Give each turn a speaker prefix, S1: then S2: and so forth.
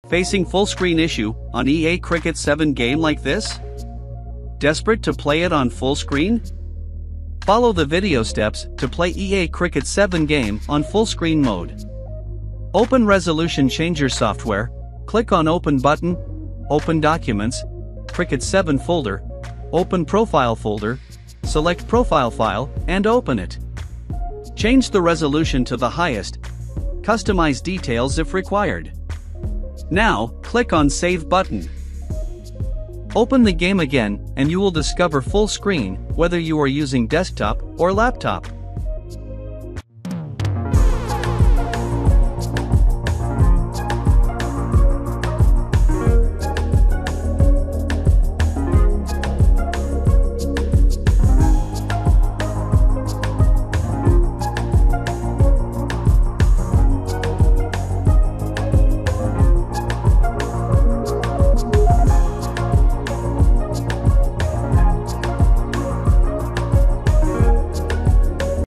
S1: Facing full screen issue on EA Cricket 7 game like this? Desperate to play it on full screen? Follow the video steps to play EA Cricket 7 game on full screen mode. Open Resolution Changer software, click on Open button, open Documents, Cricket 7 folder, open Profile folder, select Profile file, and open it. Change the resolution to the highest, customize details if required. Now, click on Save button. Open the game again and you will discover full screen whether you are using desktop or laptop.